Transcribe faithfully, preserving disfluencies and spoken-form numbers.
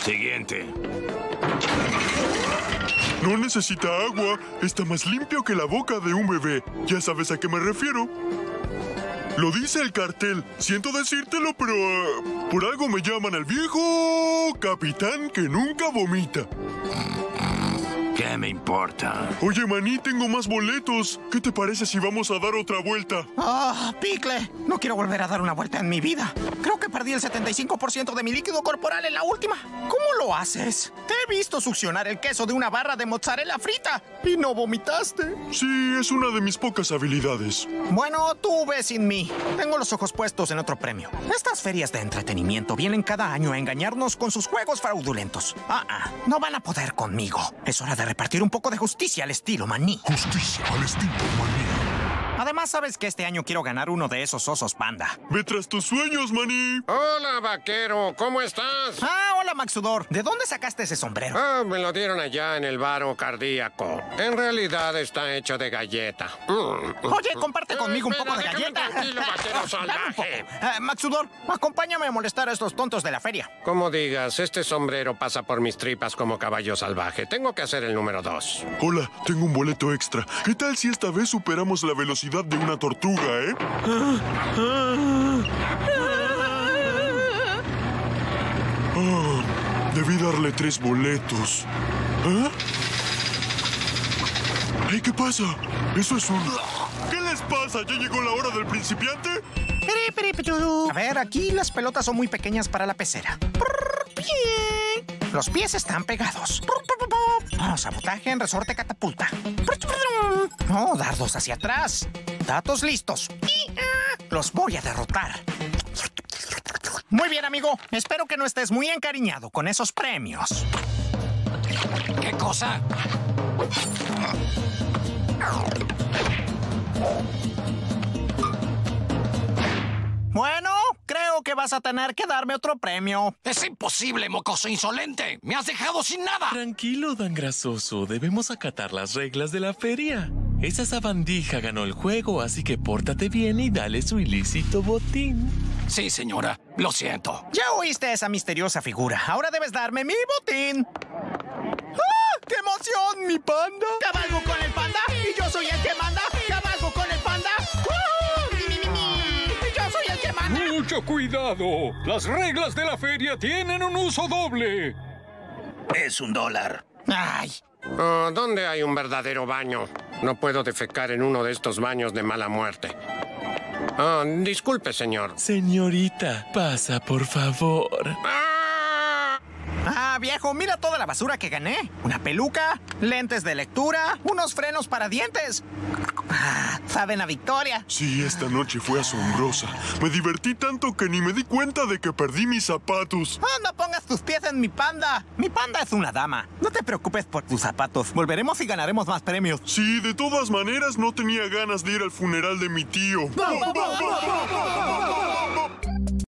Siguiente. No necesita agua. Está más limpio que la boca de un bebé. Ya sabes a qué me refiero. Lo dice el cartel. Siento decírtelo, pero uh, por algo me llaman el viejo capitán que nunca vomita. ¿Qué me importa? Oye, maní, tengo más boletos. ¿Qué te parece si vamos a dar otra vuelta? ¡Ah, oh, Pickle! No quiero volver a dar una vuelta en mi vida. Creo que perdí el setenta y cinco por ciento de mi líquido corporal en la última. ¿Cómo lo haces? Te he visto succionar el queso de una barra de mozzarella frita y no vomitaste. Sí, es una de mis pocas habilidades. Bueno, tú ves sin mí. Tengo los ojos puestos en otro premio. Estas ferias de entretenimiento vienen cada año a engañarnos con sus juegos fraudulentos. Ah, ah, no van a poder conmigo. Es hora de repartir un poco de justicia al estilo maní. Justicia al estilo maní. Además, sabes que este año quiero ganar uno de esos osos panda. Ve tras tus sueños, maní. Hola, vaquero. ¿Cómo estás? Ah, hola, Maxudor. ¿De dónde sacaste ese sombrero? Ah, me lo dieron allá en el baro cardíaco. En realidad está hecho de galleta. Mm. Oye, comparte conmigo un Espera, poco de déjame galleta. tranquilo, vaquero salvaje. Dame un poco. Eh, Maxudor, acompáñame a molestar a estos tontos de la feria. Como digas, este sombrero pasa por mis tripas como caballo salvaje. Tengo que hacer el número dos. Hola, tengo un boleto extra. ¿Qué tal si esta vez superamos la velocidad de una tortuga, eh? Oh, debí darle tres boletos. ¿Ah? ¿Eh? ¿Qué pasa? Eso es un... ¿Qué les pasa? ¿Ya llegó la hora del principiante? A ver, aquí las pelotas son muy pequeñas para la pecera. Los pies están pegados. Oh, sabotaje en resorte catapulta. Oh, dardos hacia atrás. Datos listos. Los voy a derrotar. Muy bien, amigo. Espero que no estés muy encariñado con esos premios. ¿Qué cosa? Bueno, creo que vas a tener que darme otro premio. ¡Es imposible, mocoso insolente! ¡Me has dejado sin nada! Tranquilo, Dan Grasoso. Debemos acatar las reglas de la feria. Esa sabandija ganó el juego, así que pórtate bien y dale su ilícito botín. Sí, señora. Lo siento. Ya oíste a esa misteriosa figura. Ahora debes darme mi botín. ¡Ah! ¡Qué emoción, mi panda! ¿Cabalgo con el panda? ¿Y yo soy el que manda? ¿Cabalgo con el panda? ¡Uh! ¡Mi, mi, mi, mi! ¡Y yo soy el que manda! ¡Mucho cuidado! Las reglas de la feria tienen un uso doble. Es un dólar. ¡Ay! Oh, ¿dónde hay un verdadero baño? No puedo defecar en uno de estos baños de mala muerte. Oh, disculpe, señor. Señorita, pasa, por favor. ¡Ah! Ah, viejo, mira toda la basura que gané. Una peluca, lentes de lectura, unos frenos para dientes. Ah, saben a victoria. Sí, esta noche fue asombrosa. Me divertí tanto que ni me di cuenta de que perdí mis zapatos. Ah, no pongas tus pies en mi panda. Mi panda es una dama. No te preocupes por tus zapatos. Volveremos y ganaremos más premios. Sí, de todas maneras no tenía ganas de ir al funeral de mi tío. ¡No, no, no, no, no, no, no!